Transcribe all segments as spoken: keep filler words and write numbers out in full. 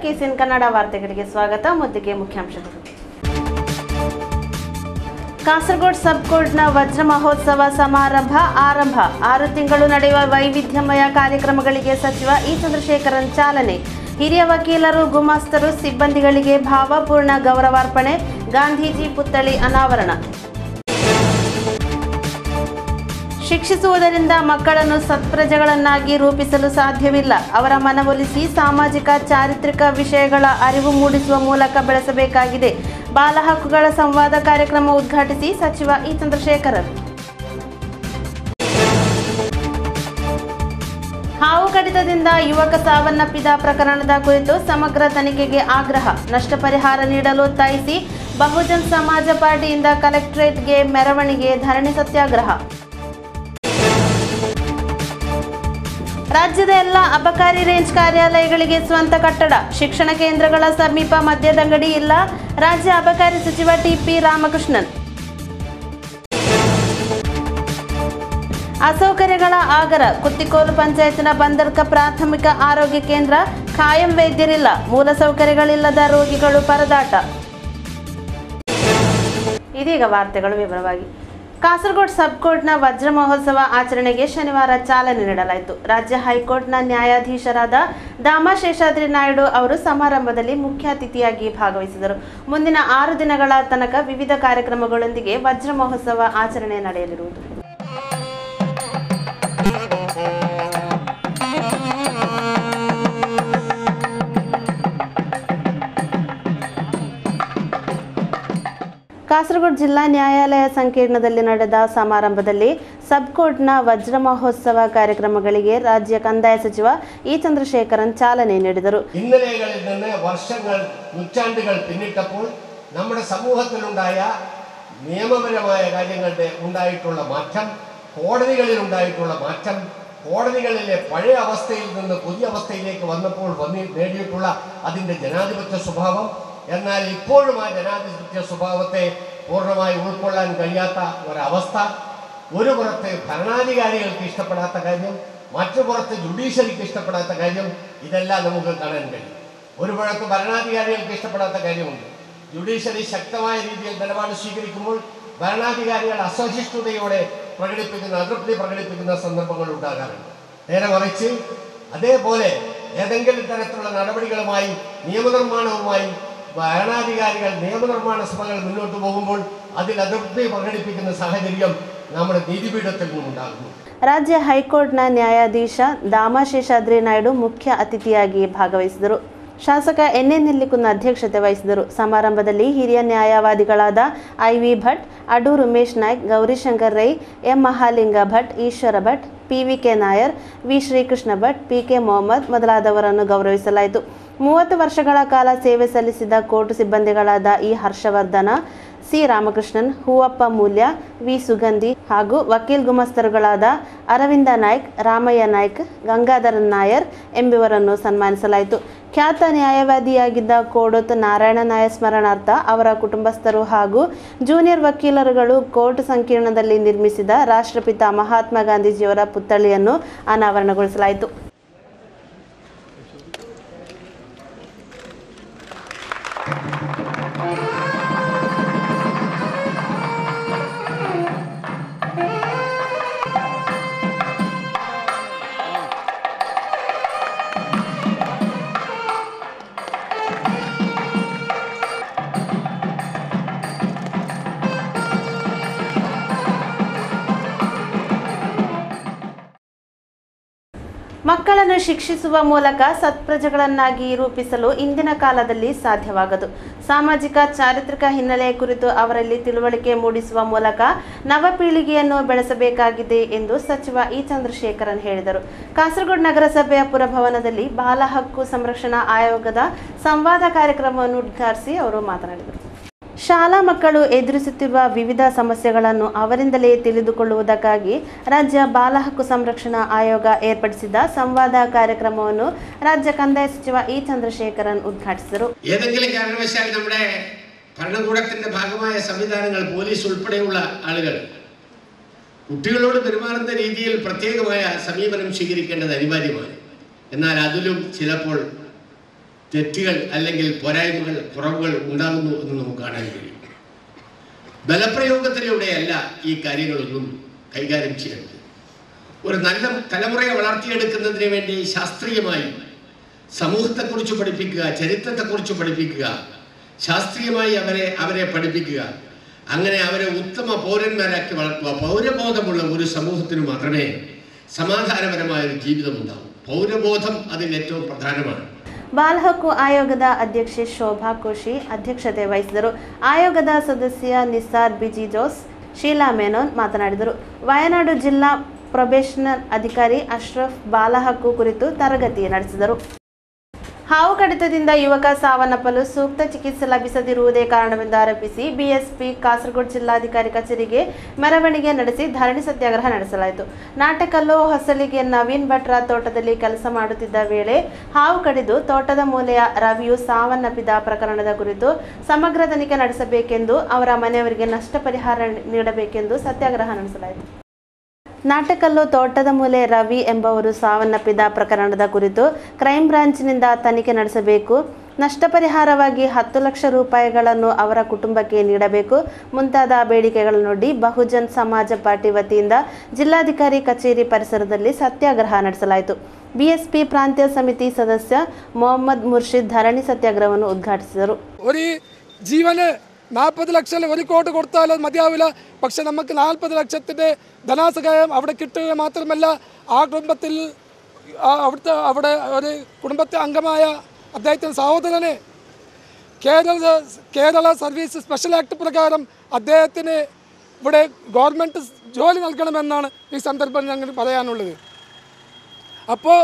KCN Kannada ವಾರ್ತೆಗಳಿಗೆ ಸ್ವಾಗತ. ಮೊದಲಿಗೆ ಮುಖ್ಯಾಂಶಗಳು. ಕಾಸರಗೋಡು ಸಬ್ ಕೋರ್ಟ್ನ ವಜ್ರ ಮಹೋತ್ಸವ ಸಮಾರಂಭ ಆರಂಭ. ಆರು ತಿಂಗಳು ನಡೆಯುವ ವೈವಿಧ್ಯಮಯ ಕಾರ್ಯಕ್ರಮಗಳಿಗೆ ಸಚಿವ ಇ ಚಂದ್ರಶೇಖರನ್ ಚಾಲನೆ. ಹಿರಿಯ ವಕೀಲರು, ಗುಮಾಸ್ತರು, ಸಿಬ್ಬಂದಿಗಳಿಗೆ ಭಾವಪೂರ್ಣ ಗೌರವಾರ್ಪಣೆ. ಗಾಂಧೀಜಿ ಪುತ್ಥಳಿ ಅನಾವರಣ. ಶಿಕ್ಷಿಸುವುದರಿಂದ ಮಕ್ಕಳನ್ನು ಸತ್ಪ್ರಜೆಗಳನ್ನಾಗಿ ರೂಪಿಸಲು ಸಾಧ್ಯವಿಲ್ಲ. ಅವರ ಮನವೊಲಿಸಿ ಸಾಮಾಜಿಕ ಚಾರಿತ್ರಿಕ ವಿಷಯಗಳ ಅರಿವು ಮೂಡಿಸುವ ಮೂಲಕ ಬೆಳೆಸಬೇಕಾಗಿದೆ. ಬಾಲ ಹಕ್ಕುಗಳ ಸಂವಾದ ಕಾರ್ಯಕ್ರಮ ಉದ್ಘಾಟಿಸಿ ಸಚಿವ ಇ ಚಂದ್ರಶೇಖರನ್. ಹಾವು ಕಡಿತದಿಂದ ಯುವಕ ಸಾವನ್ನಪ್ಪಿದ ಪ್ರಕರಣದ ಕುರಿತು ಸಮಗ್ರ ತನಿಖೆಗೆ ಆಗ್ರಹ. ನಷ್ಟ ಪರಿಹಾರ ನೀಡಲು ಒತ್ತಾಯಿಸಿ ಬಹುಜನ್ ಸಮಾಜ ಪಾರ್ಟಿಯಿಂದ ಕಲೆಕ್ಟರೇಟ್ಗೆ ಮೆರವಣಿಗೆ, ಧರಣಿ ಸತ್ಯಾಗ್ರಹ. ರಾಜ್ಯದ ಎಲ್ಲ ಅಬಕಾರಿ ರೇಂಜ್ ಕಾರ್ಯಾಲಯಗಳಿಗೆ ಸ್ವಂತ ಕಟ್ಟಡ. ಶಿಕ್ಷಣ ಕೇಂದ್ರಗಳ ಸಮೀಪ ಮದ್ಯದಂಗಡಿ ಇಲ್ಲ. ರಾಜ್ಯ ಅಬಕಾರಿ ಸಚಿವ ಟಿಪಿ ರಾಮಕೃಷ್ಣನ್. ಅಸೌಕರ್ಯಗಳ ಆಗರ. ಕುತ್ತಿಕೋಲು ಪಂಚಾಯತ್ನ ಬಂದರ್ಕ ಪ್ರಾಥಮಿಕ ಆರೋಗ್ಯ ಕೇಂದ್ರ ಖಾಯಂ ವೈದ್ಯರಿಲ್ಲ. ಮೂಲಸೌಕರ್ಯಗಳಿಲ್ಲದ ರೋಗಿಗಳು ಪರದಾಟ. ಇದೀಗ ವಾರ್ತೆಗಳು ವಿವರವಾಗಿ. ಕಾಸರಗೋಡು ಸಬ್ ಕೋರ್ಟ್ನ ವಜ್ರ ಮಹೋತ್ಸವ ಆಚರಣೆಗೆ ಶನಿವಾರ ಚಾಲನೆ ನೀಡಲಾಯಿತು. ರಾಜ್ಯ ಹೈಕೋರ್ಟ್ನ ನ್ಯಾಯಾಧೀಶರಾದ ದಾಮಾ ಶೇಷಾದ್ರಿ ನಾಯ್ಡು ಅವರು ಸಮಾರಂಭದಲ್ಲಿ ಮುಖ್ಯ ಅತಿಥಿಯಾಗಿ ಭಾಗವಹಿಸಿದರು. ಮುಂದಿನ ಆರು ದಿನಗಳ ತನಕ ವಿವಿಧ ಕಾರ್ಯಕ್ರಮಗಳೊಂದಿಗೆ ವಜ್ರ ಮಹೋತ್ಸವ ಆಚರಣೆ ನಡೆಯಲಿರುವುದು. ಕಾಸರಗೋಡು ಜಿಲ್ಲಾ ನ್ಯಾಯಾಲಯ ಸಂಕೀರ್ಣದಲ್ಲಿ ನಡೆದ ಸಮಾರಂಭದಲ್ಲಿ ಸಬ್ ಕೋರ್ಟ್ನ ವಜ್ರ ಮಹೋತ್ಸವ ಕಾರ್ಯಕ್ರಮಗಳಿಗೆ ರಾಜ್ಯ ಕಂದಾಯ ಸಚಿವ ഇ ചന്ദ്രശേഖരൻ ಚಾಲನೆ നീಡಿದರು. ഇന്നലെകളിൽ നിന്ന് വർഷങ്ങൾ നൂറ്റാണ്ടുകൾ പിന്നിട്ടപ്പോൾ നമ്മുടെ സമൂഹത്തിലുണ്ടായ നിയമപരമായ കാര്യങ്ങളുടെ ഉണ്ടായിട്ടുള്ള മാറ്റം, കോടതികളിൽ ഉണ്ടായിട്ടുള്ള മാറ്റം, കോടതികളിലെ പഴയ അവസ്ഥയിൽ നിന്ന് പുതിയ അവസ്ഥയിലേക്ക് വന്നപ്പോൾ വന്നി നേടിയിട്ടുള്ള അതിൻ്റെ ജനാധിപത്യ സ്വഭാവം, എന്നാൽ ഇപ്പോഴും ആ ജനാധിപത്യ സ്വഭാവത്തെ പൂർണ്ണമായി ഉൾക്കൊള്ളാൻ കഴിയാത്ത ഒരവസ്ഥ, ഒരു പുറത്ത് ഭരണാധികാരികൾക്ക് ഇഷ്ടപ്പെടാത്ത കാര്യം, മറ്റു പുറത്ത് ജുഡീഷ്യറിക്ക് ഇഷ്ടപ്പെടാത്ത കാര്യം, ഇതെല്ലാം നമുക്ക് കാണാൻ കഴിയും. ഒരു പുറത്ത് ഭരണാധികാരികൾക്ക് ഇഷ്ടപ്പെടാത്ത കാര്യമുണ്ട്. ജുഡീഷ്യറി ശക്തമായ രീതിയിൽ നിലപാട് സ്വീകരിക്കുമ്പോൾ ഭരണാധികാരികൾ അസഹിഷ്ണുതയോടെ പ്രകടിപ്പിക്കുന്ന, അതൃപ്തി പ്രകടിപ്പിക്കുന്ന സന്ദർഭങ്ങൾ ഉണ്ടാകാറുണ്ട്. നേരെ മറിച്ച് അതേപോലെ ഏതെങ്കിലും തരത്തിലുള്ള നടപടികളുമായി, നിയമനിർമ്മാണവുമായി ഭരണാധികാരികൾ, നിയമനിർമ്മാണ സഭകൾ മുന്നോട്ട് പോകുമ്പോൾ അതിൽ അതൃപ്തി പ്രകടിപ്പിക്കുന്ന സാഹചര്യം നമ്മുടെ നീതിപീഠത്തിൽ നിന്നുണ്ടാകുന്നു. ರಾಜ್ಯ ಹೈಕೋರ್ಟ್ನ ನ್ಯಾಯಾಧೀಶ ದಾಮಾ ಶೇಷಾದ್ರಿ ನಾಯ್ಡು ಮುಖ್ಯ ಅತಿಥಿಯಾಗಿ ಭಾಗವಹಿಸಿದರು. ಶಾಸಕ ಎನ್ ಎ ನೆಲ್ಲಿಕುನ್ನ ಅಧ್ಯಕ್ಷತೆ ವಹಿಸಿದರು. ಸಮಾರಂಭದಲ್ಲಿ ಹಿರಿಯ ನ್ಯಾಯವಾದಿಗಳಾದ I V Bhat, Adoor Umesh Naik, Gaurishankar Rai, M Mahalinga Bhat, Eshwara Bhat, P V K Nair, V Srikrishna Bhat, P K Mohammed ಮೊದಲಾದವರನ್ನು ಗೌರವಿಸಲಾಯಿತು. ಮೂವತ್ತು ವರ್ಷಗಳ ಕಾಲ ಸೇವೆ ಸಲ್ಲಿಸಿದ ಕೋರ್ಟ್ ಸಿಬ್ಬಂದಿಗಳಾದ E Harshavardhana, C Ramakrishnan, Hoovappa Moolya, V Sugandhi ಹಾಗೂ ವಕೀಲ್ ಗುಮಾಸ್ತರುಗಳಾದ ಅರವಿಂದ ನಾಯ್ಕ್, ರಾಮಯ್ಯ ನಾಯ್ಕ್, ಗಂಗಾಧರನ್ ನಾಯರ್ ಎಂಬುವರನ್ನು ಸನ್ಮಾನಿಸಲಾಯಿತು. ಖ್ಯಾತ ನ್ಯಾಯವಾದಿಯಾಗಿದ್ದ ಕೋಡೋತ್ ನಾರಾಯಣ ನಾಯ ಸ್ಮರಣಾರ್ಥ ಅವರ ಕುಟುಂಬಸ್ಥರು ಹಾಗೂ ಜೂನಿಯರ್ ವಕೀಲರುಗಳು ಕೋರ್ಟ್ ಸಂಕೀರ್ಣದಲ್ಲಿ ನಿರ್ಮಿಸಿದ ರಾಷ್ಟ್ರಪಿತ ಮಹಾತ್ಮ ಗಾಂಧೀಜಿಯವರ ಪುತ್ಥಳಿಯನ್ನು ಅನಾವರಣಗೊಳಿಸಲಾಯಿತು. ಮಕ್ಕಳನ್ನು ಶಿಕ್ಷಿಸುವ ಮೂಲಕ ಸತ್ಪ್ರಜೆಗಳನ್ನಾಗಿ ರೂಪಿಸಲು ಇಂದಿನ ಕಾಲದಲ್ಲಿ ಸಾಧ್ಯವಾಗದು. ಸಾಮಾಜಿಕ ಚಾರಿತ್ರಿಕ ಹಿನ್ನೆಲೆಯ ಕುರಿತು ಅವರಲ್ಲಿ ತಿಳುವಳಿಕೆ ಮೂಡಿಸುವ ಮೂಲಕ ನವಪೀಳಿಗೆಯನ್ನು ಬೆಳೆಸಬೇಕಾಗಿದೆ ಎಂದು ಸಚಿವ ಇ ಚಂದ್ರಶೇಖರನ್ ಹೇಳಿದರು. ಕಾಸರಗೋಡು ನಗರಸಭೆಯ ಪುರಭವನದಲ್ಲಿ ಬಾಲ ಹಕ್ಕು ಸಂರಕ್ಷಣಾ ಆಯೋಗದ ಸಂವಾದ ಕಾರ್ಯಕ್ರಮವನ್ನು ಉದ್ಘಾಟಿಸಿ ಅವರು ಮಾತನಾಡಿದರು. ಶಾಲಾ ಮಕ್ಕಳು ಎದುರಿಸುತ್ತಿರುವ ವಿವಿಧ ಸಮಸ್ಯೆಗಳನ್ನು ಅವರಿಂದಲೇ ತಿಳಿದುಕೊಳ್ಳುವುದಕ್ಕಾಗಿ ರಾಜ್ಯ ಬಾಲ ಹಕ್ಕು ಸಂರಕ್ಷಣಾ ಆಯೋಗ ಏರ್ಪಡಿಸಿದ ಸಂವಾದ ಕಾರ್ಯಕ್ರಮವನ್ನು ರಾಜ್ಯ ಕಂದಾಯ ಸಚಿವ ಇ ಚಂದ್ರಶೇಖರನ್ ಉದ್ಘಾಟಿಸಿದರು. ഏതെങ്കിലും കാരണവശാൽ നമ്മുടെ ഭരണകൂടത്തിന്റെ ഭാഗമായ സംവിധാനങ്ങൾ, പോലീസ് ഉൾപ്പെടെയുള്ള ആളുകൾ കുട്ടികളോട് പെരുമാറുന്ന രീതിയിൽ പ്രത്യേകമായ സമീപനം സ്വീകരിക്കേണ്ടത് അനിവാര്യമാണ്. എന്നാൽ അതിലും ചിലപ്പോൾ തെറ്റുകൾ അല്ലെങ്കിൽ പോരായ്മകൾ കുറവുകൾ ഉണ്ടാകുന്നു എന്ന് നമുക്ക് കാണാൻ കഴിയും. ബലപ്രയോഗത്തിലൂടെയല്ല ഈ കാര്യങ്ങളൊന്നും കൈകാര്യം ചെയ്യേണ്ടത്. ഒരു നല്ല തലമുറയെ വളർത്തിയെടുക്കുന്നതിന് വേണ്ടി ശാസ്ത്രീയമായി സമൂഹത്തെക്കുറിച്ച് പഠിപ്പിക്കുക, ചരിത്രത്തെക്കുറിച്ച് പഠിപ്പിക്കുക, ശാസ്ത്രീയമായി അവരെ അവരെ പഠിപ്പിക്കുക, അങ്ങനെ അവരെ ഉത്തമ പൗരന്മാരാക്കി വളർത്തുക. പൗരബോധമുള്ള ഒരു സമൂഹത്തിന് മാത്രമേ സമാധാനപരമായ ഒരു ജീവിതം ഉണ്ടാവൂ. പൗരബോധം അതിൽ ഏറ്റവും പ്രധാനമാണ്. ಬಾಲ ಹಕ್ಕು ಆಯೋಗದ ಅಧ್ಯಕ್ಷೆ ಶೋಭಾ ಕೋಶಿ ಅಧ್ಯಕ್ಷತೆ ವಹಿಸಿದರು. ಆಯೋಗದ ಸದಸ್ಯ ನಿಸಾರ್ ಬಿಜಿ ಜೋಸ್, ಶೀಲಾ ಮೆನೋನ್ ಮಾತನಾಡಿದರು. ವಯನಾಡು ಜಿಲ್ಲಾ ಪ್ರೊಬೇಷನರ್ ಅಧಿಕಾರಿ ಅಶ್ರಫ್ ಬಾಲ ಹಕ್ಕು ಕುರಿತು ತರಗತಿ ನಡೆಸಿದರು. ಹಾವು ಕಡಿತದಿಂದ ಯುವಕ ಸಾವನ್ನಪ್ಪಲು ಸೂಕ್ತ ಚಿಕಿತ್ಸೆ ಲಭಿಸದಿರುವುದೇ ಕಾರಣವೆಂದು ಆರೋಪಿಸಿ ಬಿಎಸ್ಪಿ ಕಾಸರಗೋಡು ಜಿಲ್ಲಾಧಿಕಾರಿ ಕಚೇರಿಗೆ ಮೆರವಣಿಗೆ ನಡೆಸಿ ಧರಣಿ ಸತ್ಯಾಗ್ರಹ ನಡೆಸಲಾಯಿತು. ನಾಟಕಲ್ಲು ಹೊಸಲಿಗೆ ನವೀನ್ ಭಟ್ರ ತೋಟದಲ್ಲಿ ಕೆಲಸ ಮಾಡುತ್ತಿದ್ದ ವೇಳೆ ಹಾವು ಕಡಿದು ತೋಟದ ಮೂಲೆಯ ರವಿಯು ಸಾವನ್ನಪ್ಪಿದ ಪ್ರಕರಣದ ಕುರಿತು ಸಮಗ್ರ ತನಿಖೆ ನಡೆಸಬೇಕೆಂದು, ಅವರ ಮನೆಯವರಿಗೆ ನಷ್ಟ ಪರಿಹಾರ ನೀಡಬೇಕೆಂದು ಸತ್ಯಾಗ್ರಹ ನಡೆಸಲಾಯಿತು. ನಾಟಕಲ್ಲು ತೋಟದ ಮೂಲೆ ರವಿ ಎಂಬವರು ಸಾವನ್ನಪ್ಪಿದ ಪ್ರಕರಣದ ಕುರಿತು ಕ್ರೈಂ ಬ್ರಾಂಚ್ನಿಂದ ತನಿಖೆ ನಡೆಸಬೇಕು, ನಷ್ಟ ಪರಿಹಾರವಾಗಿ ಹತ್ತು ಲಕ್ಷ ರೂಪಾಯಿಗಳನ್ನು ಅವರ ಕುಟುಂಬಕ್ಕೆ ನೀಡಬೇಕು ಮುಂತಾದ ಬೇಡಿಕೆಗಳನ್ನೊಡ್ಡಿ ಬಹುಜನ್ ಸಮಾಜ ಪಾರ್ಟಿ ವತಿಯಿಂದ ಜಿಲ್ಲಾಧಿಕಾರಿ ಕಚೇರಿ ಪರಿಸರದಲ್ಲಿ ಸತ್ಯಾಗ್ರಹ ನಡೆಸಲಾಯಿತು. ಬಿಎಸ್ಪಿ ಪ್ರಾಂತ್ಯ ಸಮಿತಿ ಸದಸ್ಯ ಮೊಹಮ್ಮದ್ ಮುರ್ಷಿದ್ ಧರಣಿ ಸತ್ಯಾಗ್ರಹವನ್ನು ಉದ್ಘಾಟಿಸಿದರು. ജീവന് നാൽപ്പത് ലക്ഷം ഒരു കോടി കൊടുത്താൽ അത് മതിയാവില്ല. പക്ഷെ നമുക്ക് നാൽപ്പത് ലക്ഷത്തിൻ്റെ ധനാസഹായം അവിടെ കിട്ടുക മാത്രമല്ല, ആ കുടുംബത്തിൽ അവിടുത്തെ അവിടെ ഒരു കുടുംബത്തെ അംഗമായ അദ്ദേഹത്തിൻ്റെ സഹോദരനെ Kerala Kerala service special act പ്രകാരം അദ്ദേഹത്തിന് ഇവിടെ ഗവൺമെൻറ് ജോലി നൽകണമെന്നാണ് ഈ സന്ദർഭം ഞങ്ങൾ പറയാനുള്ളത്. അപ്പോൾ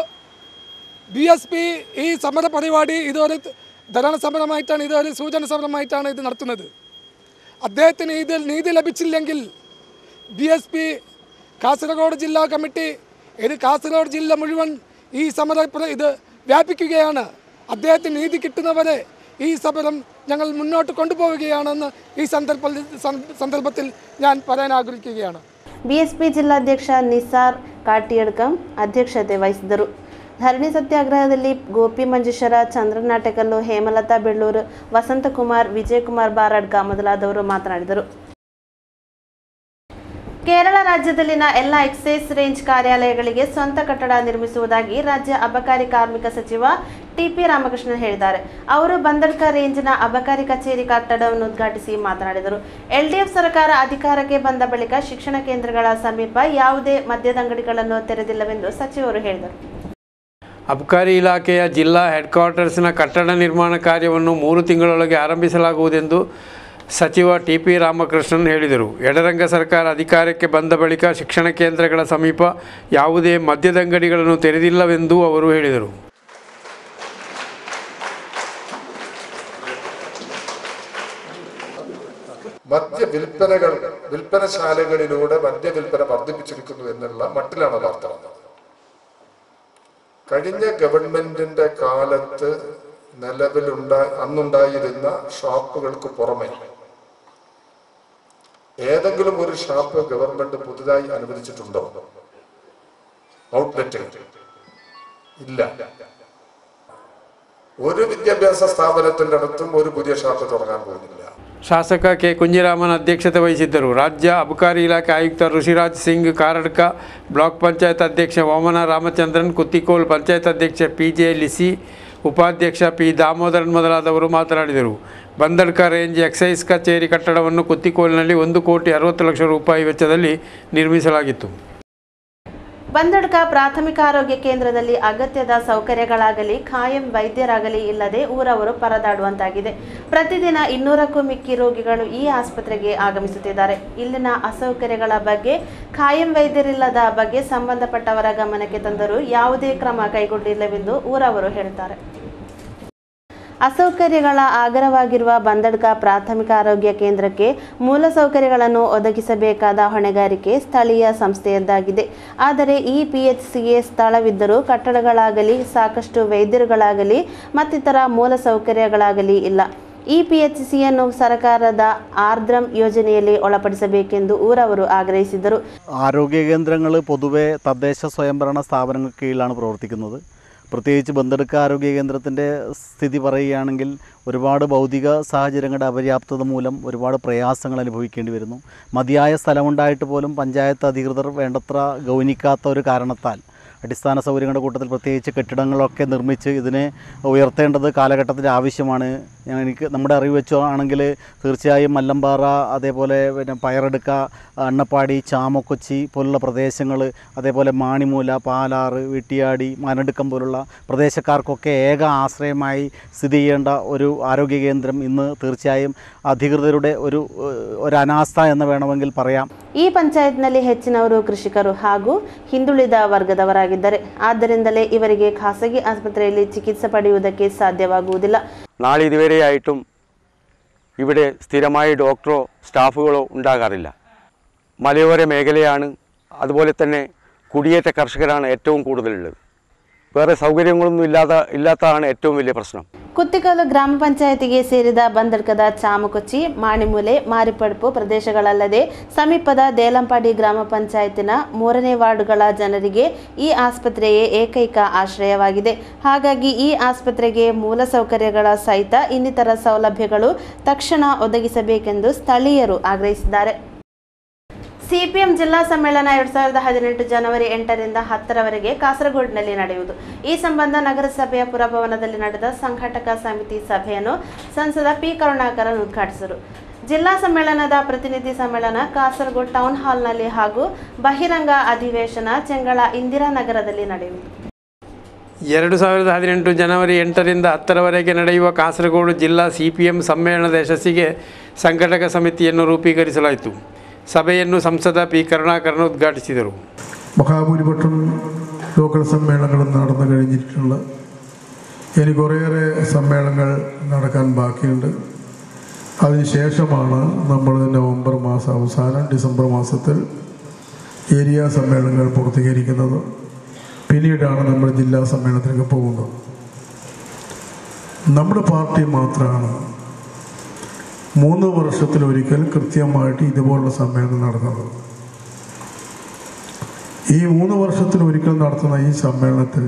ബി എസ് പി ഈ സമര പരിപാടി ഇതൊരു ധരണ സമരമായിട്ടാണ്, ഇതൊരു സൂചന സമരമായിട്ടാണ് ഇത് നടത്തുന്നത്. അദ്ദേഹത്തിന് ഇതിൽ നീതി ലഭിച്ചില്ലെങ്കിൽ ബി എസ് പി കാസർഗോഡ് ജില്ലാ കമ്മിറ്റി ഇത് കാസർഗോഡ് ജില്ല മുഴുവൻ ഈ സമര ഇത് വ്യാപിക്കുകയാണ്. അദ്ദേഹത്തിന് നീതി കിട്ടുന്നവരെ ഈ സമരം ഞങ്ങൾ മുന്നോട്ട് കൊണ്ടുപോവുകയാണെന്ന് ഈ സന്ദർഭത്തിൽ സന്ദർഭത്തിൽ ഞാൻ പറയാൻ ആഗ്രഹിക്കുകയാണ്. ಬಿ ಎಸ್ ಪಿ ಜಿಲ್ಲಾಧ್ಯಕ್ಷ ನಿಸಾರ್ ಕಾಟಿಯಡ್ಕಂ ಅಧ್ಯಕ್ಷತೆ ವಹಿಸಿದರು. ಧರಣಿ ಸತ್ಯಾಗ್ರಹದಲ್ಲಿ ಗೋಪಿ ಮಂಜೇಶ್ವರ, ಚಂದ್ರ ನಾಟಕಲ್ಲು, ಹೇಮಲತಾ ಬೆಳ್ಳೂರು, ವಸಂತಕುಮಾರ್, ವಿಜಯಕುಮಾರ್ ಬಾರಡ್ಕ ಮೊದಲಾದವರು ಮಾತನಾಡಿದರು. ಕೇರಳ ರಾಜ್ಯದಲ್ಲಿನ ಎಲ್ಲ ಎಕ್ಸೈಸ್ ರೇಂಜ್ ಕಾರ್ಯಾಲಯಗಳಿಗೆ ಸ್ವಂತ ಕಟ್ಟಡ ನಿರ್ಮಿಸುವುದಾಗಿ ರಾಜ್ಯ ಅಬಕಾರಿ ಕಾರ್ಮಿಕ ಸಚಿವ ಟಿಪಿ ರಾಮಕೃಷ್ಣನ್ ಹೇಳಿದ್ದಾರೆ. ಅವರು ಬಂದಡ್ಕ ರೇಂಜ್ನ ಅಬಕಾರಿ ಕಚೇರಿ ಕಟ್ಟಡವನ್ನು ಉದ್ಘಾಟಿಸಿ ಮಾತನಾಡಿದರು. ಎಲ್ಡಿಎಫ್ ಸರ್ಕಾರ ಅಧಿಕಾರಕ್ಕೆ ಬಂದ ಬಳಿಕ ಶಿಕ್ಷಣ ಕೇಂದ್ರಗಳ ಸಮೀಪ ಯಾವುದೇ ಮದ್ಯದಂಗಡಿಗಳನ್ನು ತೆರೆದಿಲ್ಲವೆಂದು ಸಚಿವರು ಹೇಳಿದರು. ಅಬಕಾರಿ ಇಲಾಖೆಯ ಜಿಲ್ಲಾ ಹೆಡ್ ಕ್ವಾರ್ಟರ್ಸ್ನ ಕಟ್ಟಡ ನಿರ್ಮಾಣ ಕಾರ್ಯವನ್ನು ಮೂರು ತಿಂಗಳೊಳಗೆ ಆರಂಭಿಸಲಾಗುವುದೆಂದು ಸಚಿವ ಟಿ ಪಿ ರಾಮಕೃಷ್ಣನ್ ಹೇಳಿದರು. ಎಡರಂಗ ಸರ್ಕಾರ ಅಧಿಕಾರಕ್ಕೆ ಬಂದ ಬಳಿಕ ಶಿಕ್ಷಣ ಕೇಂದ್ರಗಳ ಸಮೀಪ ಯಾವುದೇ ಮದ್ಯದಂಗಡಿಗಳನ್ನು ತೆರೆದಿಲ್ಲವೆಂದು ಅವರು ಹೇಳಿದರು. മദ്യ വിൽപ്പനകൾ വിൽപ്പനശാലകളിലൂടെ മദ്യവിൽപ്പന വർദ്ധിപ്പിച്ചിരിക്കുന്നു എന്നുള്ള മട്ടിലാണ് വാർത്ത വന്നത്. കഴിഞ്ഞ ഗവൺമെന്റിന്റെ കാലത്ത് നിലവിലുണ്ടാ അന്നുണ്ടായിരുന്ന ഷാപ്പുകൾക്ക് പുറമെ ഏതെങ്കിലും ഒരു ഷാപ്പ് ഗവൺമെന്റ് പുതുതായി അനുവദിച്ചിട്ടുണ്ടോ? ഔട്ട്ലെറ്റ് ഇല്ല. ഒരു വിദ്യാഭ്യാസ സ്ഥാപനത്തിന്റെ അടുത്തും ഒരു പുതിയ ഷാപ്പ് തുടങ്ങാൻ പോകുന്നില്ല. ಶಾಸಕ ಕೆ ಕುಂಜಿರಾಮನ್ ಅಧ್ಯಕ್ಷತೆ ವಹಿಸಿದ್ದರು. ರಾಜ್ಯ ಅಬಕಾರಿ ಇಲಾಖೆ ಆಯುಕ್ತ ಋಷಿರಾಜ್ ಸಿಂಗ್ ಕಾರಡ್ಕ, ಬ್ಲಾಕ್ ಪಂಚಾಯತ್ ಅಧ್ಯಕ್ಷ ವಾಮನ ರಾಮಚಂದ್ರನ್, ಕುತ್ತಿಕೋಲ್ ಪಂಚಾಯತ್ ಅಧ್ಯಕ್ಷ ಪಿ ಜೆ ಲಿಸಿ, ಉಪಾಧ್ಯಕ್ಷ ಪಿ ದಾಮೋದರನ್ ಮೊದಲಾದವರು ಮಾತನಾಡಿದರು. ಬಂದಡ್ಕ ರೇಂಜ್ ಎಕ್ಸೈಸ್ ಕಚೇರಿ ಕಟ್ಟಡವನ್ನು ಕುತ್ತಿಕೋಲ್ನಲ್ಲಿ ಒಂದು ಕೋಟಿ ಅರವತ್ತು ಲಕ್ಷ ರೂಪಾಯಿ ವೆಚ್ಚದಲ್ಲಿ ನಿರ್ಮಿಸಲಾಗಿತ್ತು. ಬಂದಡ್ಕ ಪ್ರಾಥಮಿಕ ಆರೋಗ್ಯ ಕೇಂದ್ರದಲ್ಲಿ ಅಗತ್ಯದ ಸೌಕರ್ಯಗಳಾಗಲಿ ಖಾಯಂ ವೈದ್ಯರಾಗಲಿ ಇಲ್ಲದೆ ಊರವರು ಪರದಾಡುವಂತಾಗಿದೆ. ಪ್ರತಿದಿನ ಇನ್ನೂರಕ್ಕೂ ಮಿಕ್ಕಿ ರೋಗಿಗಳು ಈ ಆಸ್ಪತ್ರೆಗೆ ಆಗಮಿಸುತ್ತಿದ್ದಾರೆ. ಇಲ್ಲಿನ ಅಸೌಕರ್ಯಗಳ ಬಗ್ಗೆ, ಖಾಯಂ ವೈದ್ಯರಿಲ್ಲದ ಬಗ್ಗೆ ಸಂಬಂಧಪಟ್ಟವರ ಗಮನಕ್ಕೆ ತಂದರೂ ಯಾವುದೇ ಕ್ರಮ ಕೈಗೊಂಡಿಲ್ಲವೆಂದು ಊರವರು ಹೇಳುತ್ತಾರೆ. ಅಸೌಕರ್ಯಗಳ ಆಗರವಾಗಿರುವ ಬಂದಡ್ಕ ಪ್ರಾಥಮಿಕ ಆರೋಗ್ಯ ಕೇಂದ್ರಕ್ಕೆ ಮೂಲಸೌಕರ್ಯಗಳನ್ನು ಒದಗಿಸಬೇಕಾದ ಹೊಣೆಗಾರಿಕೆ ಸ್ಥಳೀಯ ಸಂಸ್ಥೆಯದ್ದಾಗಿದೆ. ಆದರೆ ಈ ಪಿಎಚ್ಸಿಗೆ ಸ್ಥಳವಿದ್ದರೂ ಕಟ್ಟಡಗಳಾಗಲಿ, ಸಾಕಷ್ಟು ವೈದ್ಯರುಗಳಾಗಲಿ ಮತ್ತಿತರ ಮೂಲಸೌಕರ್ಯಗಳಾಗಲಿ ಇಲ್ಲ. ಈ ಪಿಎಚ್ಸಿಯನ್ನು ಸರ್ಕಾರದ ಆರ್ದ್ರಂ ಯೋಜನೆಯಲ್ಲಿ ಒಳಪಡಿಸಬೇಕೆಂದು ಊರವರು ಆಗ್ರಹಿಸಿದರು. ആരോഗ്യ കേന്ദ്രങ്ങൾ പൊതുവെ തദ്ദേശ സ്വയംഭരണ സ്ഥാപനങ്ങൾക്ക് കീഴിലാണ് പ്രവർത്തിക്കുന്നത്. പ്രത്യേകിച്ച് ബന്തെടുക്ക ആരോഗ്യ കേന്ദ്രത്തിൻ്റെ സ്ഥിതി പറയുകയാണെങ്കിൽ ഒരുപാട് ഭൗതിക സാഹചര്യങ്ങളുടെ അപര്യാപ്തത മൂലം ഒരുപാട് പ്രയാസങ്ങൾ അനുഭവിക്കേണ്ടി വരുന്നു. മതിയായ സ്ഥലമുണ്ടായിട്ട് പോലും പഞ്ചായത്ത് അധികൃതർ വേണ്ടത്ര ഗൗനിക്കാത്ത ഒരു കാരണത്താൽ അടിസ്ഥാന സൗകര്യങ്ങളുടെ കൂട്ടത്തിൽ പ്രത്യേകിച്ച് കെട്ടിടങ്ങളൊക്കെ നിർമ്മിച്ച് ഇതിനെ ഉയർത്തേണ്ടത് കാലഘട്ടത്തിൻ്റെ ആവശ്യമാണ്. എനിക്ക് നമ്മുടെ അറിവ് വെച്ചോ ആണെങ്കിൽ തീർച്ചയായും മല്ലമ്പാറ, അതേപോലെ പിന്നെ പയറെടുക്ക, അണ്ണപ്പാടി, ചാമക്കൊച്ചി പോലുള്ള പ്രദേശങ്ങൾ, അതേപോലെ മാണിമൂല, പാലാറ്, വീട്ടിയാടി, മാനടുക്കം പോലുള്ള പ്രദേശക്കാർക്കൊക്കെ ഏക ആശ്രയമായി സ്ഥിതി ചെയ്യേണ്ട ഒരു ആരോഗ്യ കേന്ദ്രം ഇന്ന് തീർച്ചയായും ಅಧಿಕೃತരുടെ ഒരു ഒരു ಅನಾಸ್ಥ എന്ന് വേണമെങ്കിൽ പറയാം. ಈ ಪಂಚಾಯತ್ನಲ್ಲಿ ಹೆಚ್ಚಿನವರು ಕೃಷಿಕರು ಹಾಗೂ ಹಿಂದುಳಿದ ವರ್ಗದವರಾಗಿದ್ದಾರೆ. ಆದ್ದರಿಂದಲೇ ಇವರಿಗೆ ಖಾಸಗಿ ಆಸ್ಪತ್ರೆಯಲ್ಲಿ ಚಿಕಿತ್ಸೆ ಪಡೆಯುವುದಕ್ಕೆ ಸಾಧ್ಯವಾಗುವುದಿಲ್ಲ. നാളെ ഇതുവരെയായിട്ടും ഇവിടെ സ്ഥിരമായി ഡോക്ടറോ സ്റ്റാഫുകളോ ഉണ്ടാകാറില്ല. മലയോര മേഖലയാണ്, അതുപോലെ തന്നെ കുടിയേറ്റ കർഷകരാണ് ഏറ്റവും കൂടുതലുള്ളത്. വേറെ സൗകര്യങ്ങളൊന്നും ഇല്ലാത്ത ഇല്ലാത്തതാണ് ഏറ്റവും വലിയ പ്രശ്നം. ಕುತ್ತಿಕೋಲು ಗ್ರಾಮ ಪಂಚಾಯತಿಗೆ ಸೇರಿದ ಬಂದಡ್ಕದ ಚಾಮಕೊಚ್ಚಿ, ಮಾಣಿಮೂಲೆ, ಮಾರಿಪಡ್ಪು ಪ್ರದೇಶಗಳಲ್ಲದೆ ಸಮೀಪದ ದೇಲಂಪಾಡಿ ಗ್ರಾಮ ಪಂಚಾಯತಿನ ಮೂರನೇ ವಾರ್ಡ್ಗಳ ಜನರಿಗೆ ಈ ಆಸ್ಪತ್ರೆಯೇ ಏಕೈಕ ಆಶ್ರಯವಾಗಿದೆ. ಹಾಗಾಗಿ ಈ ಆಸ್ಪತ್ರೆಗೆ ಮೂಲಸೌಕರ್ಯಗಳ ಸಹಿತ ಇನ್ನಿತರ ಸೌಲಭ್ಯಗಳು ತಕ್ಷಣ ಒದಗಿಸಬೇಕೆಂದು ಸ್ಥಳೀಯರು ಆಗ್ರಹಿಸಿದ್ದಾರೆ. ಸಿಪಿಎಂ ಜಿಲ್ಲಾ ಸಮ್ಮೇಳನ ಎರಡ್ ಸಾವಿರದ ಹದಿನೆಂಟು ಜನವರಿ ಎಂಟರಿಂದ ಹತ್ತರವರೆಗೆ ಕಾಸರಗೋಡಿನಲ್ಲಿ ನಡೆಯುವುದು. ಈ ಸಂಬಂಧ ನಗರಸಭೆಯ ಪುರಭವನದಲ್ಲಿ ನಡೆದ ಸಂಘಟಕ ಸಮಿತಿ ಸಭೆಯನ್ನು ಸಂಸದ ಪಿ ಕರುಣಾಕರನ್ ಉದ್ಘಾಟಿಸಿದರು. ಜಿಲ್ಲಾ ಸಮ್ಮೇಳನದ ಪ್ರತಿನಿಧಿ ಸಮ್ಮೇಳನ ಕಾಸರಗೋಡು ಟೌನ್ ಹಾಲ್ನಲ್ಲಿ ಹಾಗೂ ಬಹಿರಂಗ ಅಧಿವೇಶನ ಚೆಂಗಳ ಇಂದಿರಾನಗರದಲ್ಲಿ ನಡೆಯುವುದು. ಎರಡು ಸಾವಿರದ ಹದಿನೆಂಟು ಜನವರಿ ಎಂಟರಿಂದ ಹತ್ತರವರೆಗೆ ನಡೆಯುವ ಕಾಸರಗೋಡು ಜಿಲ್ಲಾ ಸಿಪಿಎಂ ಸಮ್ಮೇಳನದ ಯಶಸ್ಸಿಗೆ ಸಂಘಟಕ ಸಮಿತಿಯನ್ನು ರೂಪೀಕರಿಸಲಾಯಿತು. സഭയെന്നു സംസദ പി കരുണാകരൻ ഉദ്ഘാടിച്ചിരുന്നു. മഹാഭൂരിപക്ഷം ലോക്കൽ സമ്മേളനങ്ങളും നടന്നു കഴിഞ്ഞിട്ടുള്ള ഇനി കുറേയേറെ സമ്മേളനങ്ങൾ നടക്കാൻ ബാക്കിയുണ്ട്. അതിനുശേഷമാണ് നമ്മൾ നവംബർ മാസം അവസാനം ഡിസംബർ മാസത്തിൽ ഏരിയ സമ്മേളനങ്ങൾ പൂർത്തീകരിക്കുന്നത്. പിന്നീടാണ് നമ്മൾ ജില്ലാ സമ്മേളനത്തിലേക്ക് പോകുന്നത്. നമ്മുടെ പാർട്ടി മാത്രമാണ് മൂന്ന് വർഷത്തിലൊരിക്കൽ കൃത്യമായിട്ട് ഇതുപോലുള്ള സമ്മേളനം നടന്നത്. ഈ മൂന്ന് വർഷത്തിലൊരിക്കൽ നടത്തുന്ന ഈ സമ്മേളനത്തിൽ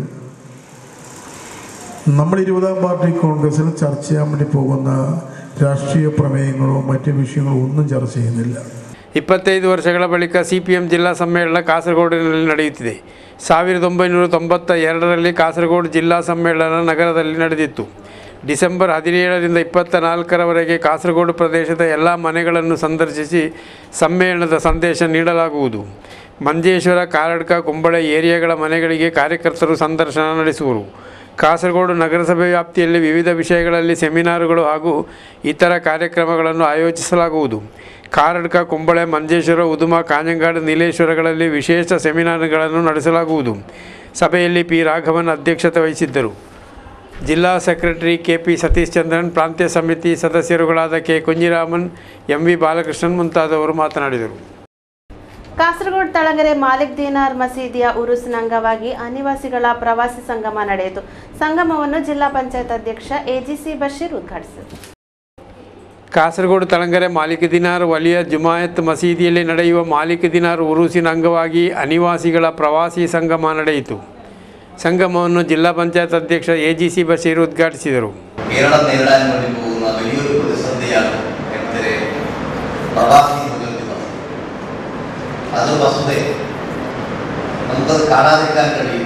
നമ്മൾ ഇരുപതാം പാർട്ടി കോൺഗ്രസിൽ ചർച്ച ചെയ്യാൻ വേണ്ടി പോകുന്ന രാഷ്ട്രീയ പ്രമേയങ്ങളോ മറ്റ് ವಿಷಯಗಳೋ ഒന്നും ചർച്ച ചെയ്യുന്നില്ല. ಇಪ್ಪತ್ತೈದು ವರ್ಷಗಳ ಬಳಿಕ ಸಿಪಿಎಂ ಜಿಲ್ಲಾ ಸಮ್ಮೇಳನ ಕಾಸರಗೋಡಿನಲ್ಲಿ ನಡೆಯುತ್ತಿದೆ. ಸಾವಿರದ ಒಂಬೈನೂರ ತೊಂಬತ್ತ ಎರಡರಲ್ಲಿ ಕಾಸರಗೋಡು ಜಿಲ್ಲಾ ಸಮ್ಮೇಳನ ನಗರದಲ್ಲಿ ನಡೆದಿತ್ತು. ಡಿಸೆಂಬರ್ ಹದಿನೇಳರಿಂದ ಇಪ್ಪತ್ತ ನಾಲ್ಕರವರೆಗೆ ಕಾಸರಗೋಡು ಪ್ರದೇಶದ ಎಲ್ಲ ಮನೆಗಳನ್ನು ಸಂದರ್ಶಿಸಿ ಸಮ್ಮೇಳನದ ಸಂದೇಶ ನೀಡಲಾಗುವುದು. ಮಂಜೇಶ್ವರ, ಕಾರಡ್ಕ, ಕುಂಬಳೆ ಏರಿಯಾಗಳ ಮನೆಗಳಿಗೆ ಕಾರ್ಯಕರ್ತರು ಸಂದರ್ಶನ ನಡೆಸುವರು. ಕಾಸರಗೋಡು ನಗರಸಭೆ ವ್ಯಾಪ್ತಿಯಲ್ಲಿ ವಿವಿಧ ವಿಷಯಗಳಲ್ಲಿ ಸೆಮಿನಾರುಗಳು ಹಾಗೂ ಇತರ ಕಾರ್ಯಕ್ರಮಗಳನ್ನು ಆಯೋಜಿಸಲಾಗುವುದು. ಕಾರಡ್ಕ, ಕುಂಬಳೆ, ಮಂಜೇಶ್ವರ, ಉದುಮ, ಕಾಂಜಂಗಾಡು, ನೀಲೇಶ್ವರಗಳಲ್ಲಿ ವಿಶೇಷ ಸೆಮಿನಾರ್ಗಳನ್ನು ನಡೆಸಲಾಗುವುದು. ಸಭೆಯಲ್ಲಿ ಪಿ ರಾಘವನ್ ಅಧ್ಯಕ್ಷತೆ ವಹಿಸಿದ್ದರು. ಜಿಲ್ಲಾ secretary K P Satish Chandran, ಪ್ರಾಂತ್ಯ ಸಮಿತಿ ಸದಸ್ಯರುಗಳಾದ K Kunhiraman, M V Balakrishnan ಮುಂತಾದವರು ಮಾತನಾಡಿದರು. ಕಾಸರಗೋಡು ತಳಂಗೆರೆ ಮಾಲಿಕ್ ದೀನಾರ್ ಮಸೀದಿಯ ಉರುಸಿನ ಅಂಗವಾಗಿ ಅನಿವಾಸಿಗಳ ಪ್ರವಾಸಿ ಸಂಗಮ ನಡೆಯಿತು. ಸಂಗಮವನ್ನು ಜಿಲ್ಲಾ ಪಂಚಾಯತ್ ಅಧ್ಯಕ್ಷ ಎಜಿಸಿ ಬಶೀರ್ ಉದ್ಘಾಟಿಸಿದರು. ಕಾಸರಗೋಡು ತಳಂಗೆರೆ ಮಾಲಿಕ್ ದಿನಾರ್ ವಲಿಯ ಜುಮಾಯತ್ ಮಸೀದಿಯಲ್ಲಿ ನಡೆಯುವ ಮಾಲಿಕ್ ದಿನಾರ್ ಉರುಸಿನ ಅಂಗವಾಗಿ ಅನಿವಾಸಿಗಳ ಪ್ರವಾಸಿ ಸಂಗಮ ನಡೆಯಿತು. സംഗമವನ್ನು ജില്ലാ പഞ്ചായത്ത് അധ്യക്ഷ എ ജി സി ബഷീർ ഉദ്ഘാടിച്ചിരുന്നു. കേരളം നേരിടാൻ വേണ്ടി പോകുന്ന വലിയൊരു പ്രതിസന്ധിയാണ് എന്തരെ പ്രവാസി മുഖ്യമന്ത്രി. അത് വസ്തുതയെ നമുക്കത് കാണാതിരിക്കാൻ കഴിയില്ല.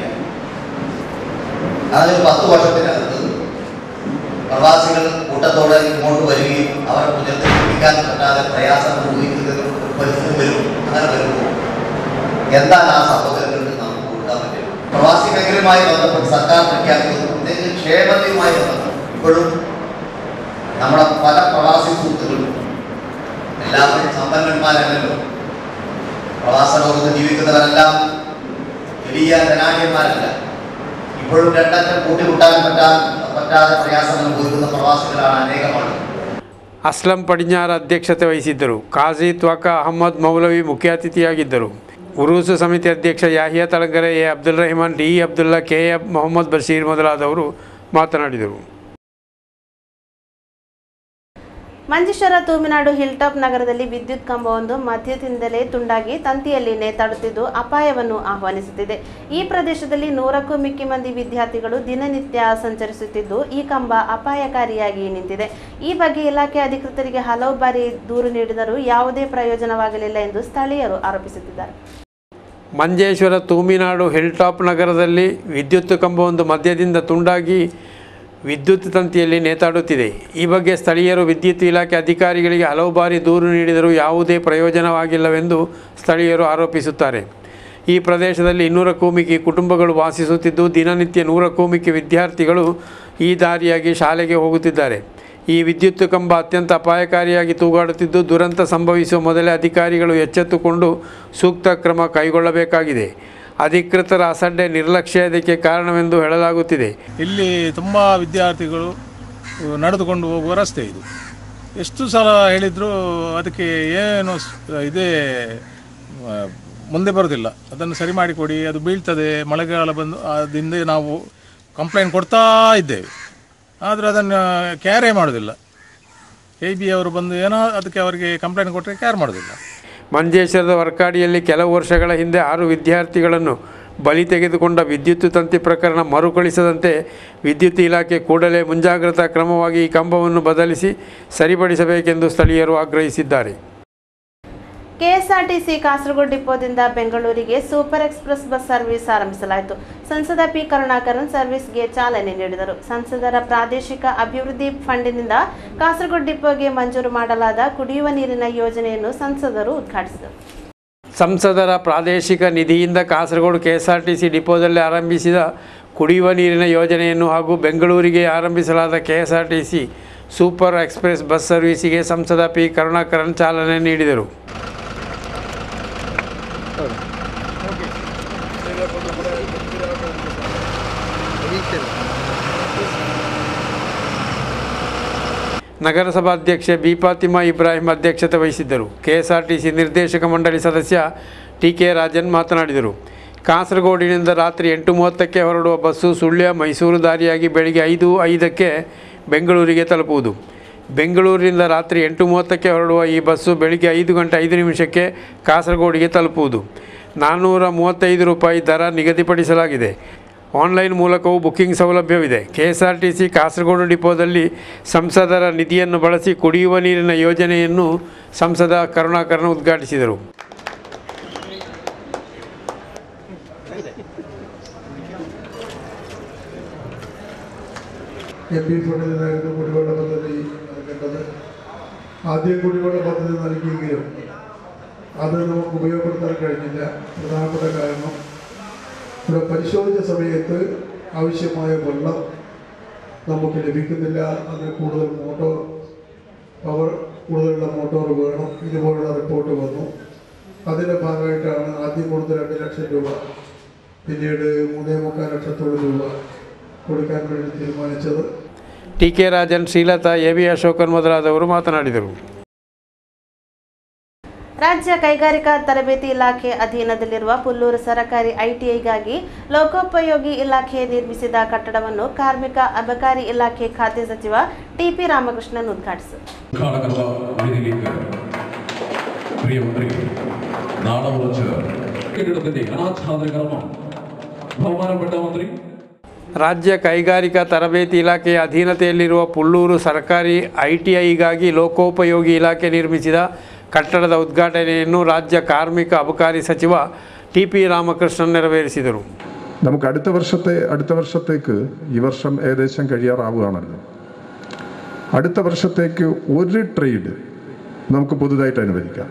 അതൊരു പത്ത് വർഷത്തിനകത്ത് പ്രവാസികൾ കൂട്ടത്തോടെ ഇങ്ങോട്ട് വരികയും അവരെ പുനർത്തിക്കാൻ പറ്റാതെ പ്രയാസം അനുഭവിക്കുന്ന പരിസ്ഥിതി വരും. അങ്ങനെ വരുമ്പോൾ എന്താണ് ആ സഹോദരങ്ങൾക്ക് നമുക്ക് കൊടുക്കാൻ പറ്റും? പ്രവാസി മേഖലയുമായി ബന്ധപ്പെട്ട് സർക്കാർ പ്രഖ്യാപിക്കുന്നത് പ്രത്യേകിച്ച് ക്ഷേമതയുമായി ബന്ധപ്പെട്ട് ഇപ്പോഴും നമ്മുടെ പല പ്രവാസി സുഹൃത്തുക്കളും എല്ലാവരും സമ്പന്നന്മാരല്ലല്ലോ. പ്രവാസ ലോകത്ത് ജീവിക്കുന്നവരെല്ലാം വലിയ ധനാഢ്യന്മാരല്ല. ഇപ്പോഴും രണ്ടറ്റം കൂട്ടിമുട്ടാൻ പറ്റാൻ പറ്റാതെ പ്രയാസം അനുഭവിക്കുന്ന പ്രവാസികളാണ് അനേകമാണ്. ಅಸ್ಲಂ ಪಡಿഞ്ഞാറ് ಅಧ್ಯಕ್ಷತೆ ವಹಿಸಿದ್ದರು. ಕಾಜಿ ತ್ವಾಕ ಅಹಮ್ಮದ್ ಮೌಲವಿ ಮುಖ್ಯಾತಿಥಿಯಾಗಿದ್ದರು. ಉರೂಸು ಸಮಿತಿ ಅಧ್ಯಕ್ಷ Yahiya Thalangare, A Abdul Rahman, D Abdullah, K A Mohammed Basheer ಮೊದಲಾದವರು ಮಾತನಾಡಿದರು. ಮಂಜೇಶ್ವರ ತೂಮಿನಾಡು ಹಿಲ್ಟಾಪ್ ನಗರದಲ್ಲಿ ವಿದ್ಯುತ್ ಕಂಬವೊಂದು ಮಧ್ಯದಿಂದಲೇ ತುಂಡಾಗಿ ತಂತಿಯಲ್ಲಿ ನೇತಾಡುತ್ತಿದ್ದು ಅಪಾಯವನ್ನು ಆಹ್ವಾನಿಸುತ್ತಿದೆ. ಈ ಪ್ರದೇಶದಲ್ಲಿ ನೂರಕ್ಕೂ ಮಿಕ್ಕಿ ಮಂದಿ ವಿದ್ಯಾರ್ಥಿಗಳು ದಿನನಿತ್ಯ ಸಂಚರಿಸುತ್ತಿದ್ದು ಈ ಕಂಬ ಅಪಾಯಕಾರಿಯಾಗಿ ನಿಂತಿದೆ. ಈ ಬಗ್ಗೆ ಇಲಾಖೆ ಅಧಿಕೃತರಿಗೆ ಹಲವು ಬಾರಿ ದೂರು ನೀಡಿದರೂ ಯಾವುದೇ ಪ್ರಯೋಜನವಾಗಲಿಲ್ಲ ಎಂದು ಸ್ಥಳೀಯರು ಆರೋಪಿಸುತ್ತಿದ್ದಾರೆ. ಮಂಜೇಶ್ವರ ತೂಮಿನಾಡು ಹಿಲ್ಟಾಪ್ ನಗರದಲ್ಲಿ ವಿದ್ಯುತ್ ಕಂಬವೊಂದು ಮಧ್ಯದಿಂದ ತುಂಡಾಗಿ ವಿದ್ಯುತ್ ತಂತಿಯಲ್ಲಿ ನೇತಾಡುತ್ತಿದೆ. ಈ ಬಗ್ಗೆ ಸ್ಥಳೀಯರು ವಿದ್ಯುತ್ ಇಲಾಖೆ ಅಧಿಕಾರಿಗಳಿಗೆ ಹಲವು ಬಾರಿ ದೂರು ನೀಡಿದರೂ ಯಾವುದೇ ಪ್ರಯೋಜನವಾಗಿಲ್ಲವೆಂದು ಸ್ಥಳೀಯರು ಆರೋಪಿಸುತ್ತಾರೆ. ಈ ಪ್ರದೇಶದಲ್ಲಿ ಇನ್ನೂರಕ್ಕೂ ಮಿಕ್ಕಿ ಕುಟುಂಬಗಳು ವಾಸಿಸುತ್ತಿದ್ದು ದಿನನಿತ್ಯ ನೂರಕ್ಕೂ ಮಿಕ್ಕಿ ವಿದ್ಯಾರ್ಥಿಗಳು ಈ ದಾರಿಯಾಗಿ ಶಾಲೆಗೆ ಹೋಗುತ್ತಿದ್ದಾರೆ. ಈ ವಿದ್ಯುತ್ ಕಂಬ ಅತ್ಯಂತ ಅಪಾಯಕಾರಿಯಾಗಿ ತೂಗಾಡುತ್ತಿದ್ದು ದುರಂತ ಸಂಭವಿಸುವ ಮೊದಲೇ ಅಧಿಕಾರಿಗಳು ಎಚ್ಚೆತ್ತುಕೊಂಡು ಸೂಕ್ತ ಕ್ರಮ ಕೈಗೊಳ್ಳಬೇಕಾಗಿದೆ. ಅಧಿಕೃತರ ಅಸಡ್ಡೆ ನಿರ್ಲಕ್ಷ್ಯ ಇದಕ್ಕೆ ಕಾರಣವೆಂದು ಹೇಳಲಾಗುತ್ತಿದೆ. ಇಲ್ಲಿ ತುಂಬ ವಿದ್ಯಾರ್ಥಿಗಳು ನಡೆದುಕೊಂಡು ಹೋಗುವ ರಸ್ತೆ ಇದು. ಎಷ್ಟು ಸಲ ಹೇಳಿದರೂ ಅದಕ್ಕೆ ಏನು ಇದೇ ಮುಂದೆ ಬರೋದಿಲ್ಲ. ಅದನ್ನು ಸರಿ ಮಾಡಿಕೊಡಿ, ಅದು ಬೀಳ್ತದೆ, ಮಳೆಗಾಲ ಬಂದು ಅದರಿಂದ ನಾವು ಕಂಪ್ಲೇಂಟ್ ಕೊಡ್ತಾ ಇದ್ದೇವೆ. ಆದರೆ ಅದನ್ನು ಕ್ಯಾರೇ ಮಾಡೋದಿಲ್ಲ. ಕೆ ಬಿ ಅವರು ಬಂದು ಏನೋ ಅದಕ್ಕೆ ಅವರಿಗೆ ಕಂಪ್ಲೇಂಟ್ ಕೊಟ್ಟರೆ ಕ್ಯಾರ್ ಮಾಡೋದಿಲ್ಲ. ಮಂಜೇಶ್ವರದ ವರ್ಕಾಡಿಯಲ್ಲಿ ಕೆಲವು ವರ್ಷಗಳ ಹಿಂದೆ ಆರು ವಿದ್ಯಾರ್ಥಿಗಳನ್ನು ಬಲಿ ತೆಗೆದುಕೊಂಡ ವಿದ್ಯುತ್ ತಂತಿ ಪ್ರಕರಣ ಮರುಕಳಿಸದಂತೆ ವಿದ್ಯುತ್ ಇಲಾಖೆ ಕೂಡಲೇ ಮುಂಜಾಗ್ರತಾ ಕ್ರಮವಾಗಿ ಈ ಕಂಬವನ್ನು ಬದಲಿಸಿ ಸರಿಪಡಿಸಬೇಕೆಂದು ಸ್ಥಳೀಯರು ಆಗ್ರಹಿಸಿದ್ದಾರೆ. ಕೆಎಸ್ಆರ್ಟಿಸಿ ಕಾಸರಗೋಡು ಡಿಪೋದಿಂದ ಬೆಂಗಳೂರಿಗೆ ಸೂಪರ್ ಎಕ್ಸ್ಪ್ರೆಸ್ ಬಸ್ ಸರ್ವಿಸ್ ಆರಂಭಿಸಲಾಯಿತು. ಸಂಸದ ಪಿ ಕರುಣಾಕರನ್ ಸರ್ವಿಸ್ಗೆ ಚಾಲನೆ ನೀಡಿದರು. ಸಂಸದರ ಪ್ರಾದೇಶಿಕ ಅಭಿವೃದ್ಧಿ ಫಂಡಿನಿಂದ ಕಾಸರಗೋಡು ಡಿಪೋಗೆ ಮಂಜೂರು ಮಾಡಲಾದ ಕುಡಿಯುವ ನೀರಿನ ಯೋಜನೆಯನ್ನು ಸಂಸದರು ಉದ್ಘಾಟಿಸಿದರು. ಸಂಸದರ ಪ್ರಾದೇಶಿಕ ನಿಧಿಯಿಂದ ಕಾಸರಗೋಡು ಕೆಎಸ್ಆರ್ಟಿಸಿ ಡಿಪೋದಲ್ಲಿ ಆರಂಭಿಸಿದ ಕುಡಿಯುವ ನೀರಿನ ಯೋಜನೆಯನ್ನು ಹಾಗೂ ಬೆಂಗಳೂರಿಗೆ ಆರಂಭಿಸಲಾದ ಕೆಎಸ್ಆರ್ಟಿಸಿ ಸೂಪರ್ ಎಕ್ಸ್ಪ್ರೆಸ್ ಬಸ್ ಸರ್ವಿಸಿಗೆ ಸಂಸದ ಪಿ ಕರುಣಾಕರನ್ ಚಾಲನೆ ನೀಡಿದರು. ನಗರಸಭಾಧ್ಯಕ್ಷೆ ಬಿ ಫಾತಿಮಾ ಇಬ್ರಾಹಿಂ ಅಧ್ಯಕ್ಷತೆ ವಹಿಸಿದ್ದರು. ಕೆಎಸ್ಆರ್ಟಿಸಿ ನಿರ್ದೇಶಕ ಮಂಡಳಿ ಸದಸ್ಯ ಟಿ ಕೆ ರಾಜನ್ ಮಾತನಾಡಿದರು. ಕಾಸರಗೋಡಿನಿಂದ ರಾತ್ರಿ ಎಂಟು ಮೂವತ್ತಕ್ಕೆ ಹೊರಡುವ ಬಸ್ಸು ಸುಳ್ಯ ಮೈಸೂರು ದಾರಿಯಾಗಿ ಬೆಳಗ್ಗೆ ಐದು ಐದಕ್ಕೆ ಬೆಂಗಳೂರಿಗೆ ತಲುಪುವುದು. ಬೆಂಗಳೂರಿನಿಂದ ರಾತ್ರಿ ಎಂಟು ಮೂವತ್ತಕ್ಕೆ ಹೊರಡುವ ಈ ಬಸ್ಸು ಬೆಳಗ್ಗೆ ಐದು ಗಂಟೆ ಐದು ನಿಮಿಷಕ್ಕೆ ಕಾಸರಗೋಡಿಗೆ ತಲುಪುವುದು. ನಾನ್ನೂರ ಮೂವತ್ತೈದು ರೂಪಾಯಿ ದರ ನಿಗದಿಪಡಿಸಲಾಗಿದೆ. ಆನ್ಲೈನ್ ಮೂಲಕವೂ ಬುಕ್ಕಿಂಗ್ ಸೌಲಭ್ಯವಿದೆ. ಕೆಎಸ್ಆರ್ಟಿಸಿ ಕಾಸರಗೋಡು ಡಿಪೋದಲ್ಲಿ ಸಂಸದರ ನಿಧಿಯನ್ನು ಬಳಸಿ ಕುಡಿಯುವ ನೀರಿನ ಯೋಜನೆಯನ್ನು ಸಂಸದ ಕರುಣಾಕರನ್ ಉದ್ಘಾಟಿಸಿದರು. എം പി ഫണ്ടിലായിരുന്നു കുടിവെള്ള പദ്ധതി നൽകേണ്ടത്. ആദ്യം കുടിവെള്ള പദ്ധതി നൽകിയെങ്കിലും അത് നമുക്ക് ഉപയോഗപ്പെടുത്താൻ കഴിഞ്ഞില്ല. പ്രധാനപ്പെട്ട കാരണം ഇവിടെ പരിശോധിച്ച സമയത്ത് ആവശ്യമായ വെള്ളം നമുക്ക് ലഭിക്കുന്നില്ല. അതിന് കൂടുതൽ മോട്ടോർ പവർ കൂടുതലുള്ള മോട്ടോർ വേണം, ഇതുപോലുള്ള റിപ്പോർട്ട് വന്നു. അതിൻ്റെ ഭാഗമായിട്ടാണ് ആദ്യം കൊടുത്ത രണ്ട് ലക്ഷം രൂപ പിന്നീട് മൂന്നേ മുക്കാൽ ലക്ഷത്തോളം രൂപ കൊടുക്കാൻ വേണ്ടി തീരുമാനിച്ചത്. T K Rajan, Sreelatha, A V Ashokan ಮೊದಲಾದವರು ಮಾತನಾಡಿದರು. ರಾಜ್ಯ ಕೈಗಾರಿಕಾ ತರಬೇತಿ ಇಲಾಖೆ ಅಧೀನದಲ್ಲಿರುವ ಪುಲ್ಲೂರು ಸರಕಾರಿ ಐಟಿಐಗಾಗಿ ಲೋಕೋಪಯೋಗಿ ಇಲಾಖೆ ನಿರ್ಮಿಸಿದ ಕಟ್ಟಡವನ್ನು ಕಾರ್ಮಿಕ ಅಬಕಾರಿ ಇಲಾಖೆ ಖಾತೆ ಸಚಿವ ಟಿಪಿ ರಾಮಕೃಷ್ಣನ್ ಉದ್ಘಾಟಿಸಿದರು. ರಾಜ್ಯ ಕೈಗಾರಿಕಾ ತರಬೇತಿ ಇಲಾಖೆಯ ಅಧೀನತೆಯಲ್ಲಿರುವ ಪುಲ್ಲೂರು ಸರ್ಕಾರಿ ಐಟಿಐಗಾಗಿ ಲೋಕೋಪಯೋಗಿ ಇಲಾಖೆ ನಿರ್ಮಿಸಿದ കട്ടടದ ഉദ്ഘാടനಯನ್ನು ರಾಜ್ಯ ಕಾರ್ಮಿಕ ಅಬಕಾರಿ ಸಚಿವ ಟಿ ಪಿ ರಾಮಕೃಷ್ಣನ್ ನೆರವೇರಿಸಿದರು. നമുക്ക് അടുത്ത വർഷത്തെ അടുത്ത വർഷത്തേക്ക് ഈ വർഷം ഏകദേശം കഴിയാറാവുകയാണല്ലോ. അടുത്ത വർഷത്തേക്ക് ഒരു ട്രേഡ് നമുക്ക് പുതുതായിട്ട് അനുവദിക്കാം.